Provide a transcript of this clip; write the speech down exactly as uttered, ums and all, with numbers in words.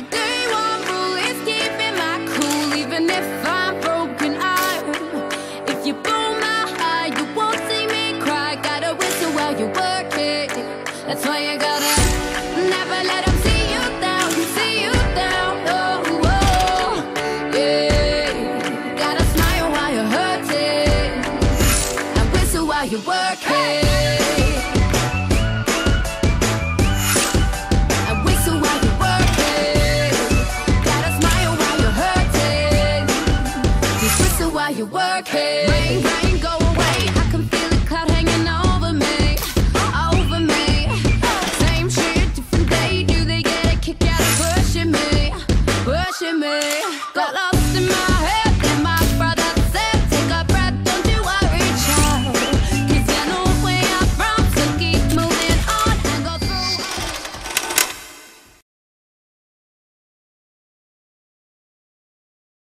My day one rule is keeping my cool, even if I'm broken. I, if you blow my high, you won't see me cry. Gotta whistle while you work it. That's why you gotta never let them see you down, see you down. Oh, oh, yeah. Gotta smile while you're hurting, and whistle while you work it. While you work it. Rain, rain.